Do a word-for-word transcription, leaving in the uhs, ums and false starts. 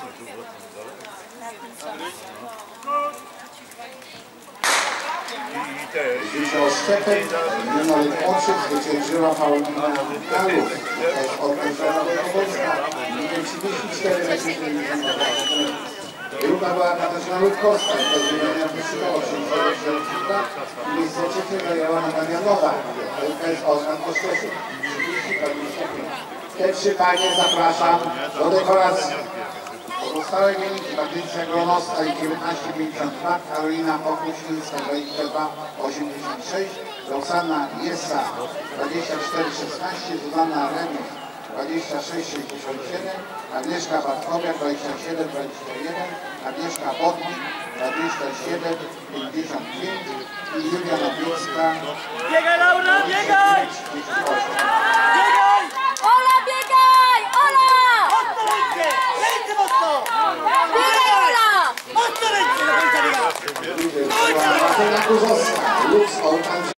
Jeśli o Szczepek, numer oczek zwyciężyła Paulina Galus. To jest określona wojewódzka. trzydzieści cztery metry. Druga była Katarzyna Ludkowska, to jest wymiana osiemdziesiąt lat. Miejsce trzecie zajęła Natalia Nowak. To jest Oskar Koszczeszyk. Te trzy panie zapraszam do dekoracji. Pozostałe wyniki: Patrycja Gronosta i dziewiętnaście pięćdziesiąt dwa, Karolina Pokuśnicka dwadzieścia dwa osiemdziesiąt sześć, Roxana Jesa dwadzieścia cztery szesnaście, Zuzanna Remus dwadzieścia sześć sześćdziesiąt siedem, Agnieszka Bartkowiak dwadzieścia siedem dwadzieścia jeden, Agnieszka Bodnik dwadzieścia siedem pięćdziesiąt pięć i Julia Nowiecka. Biegaj, Laura, biegaj! Biegaj! Ola, biegaj! Ola! Mocno ręce! Ręce mocno! Biegaj, Ola! Mocno ręce! Do końca biega! Do końca biega! Martyna Kurzowska, Lux Ołtarz.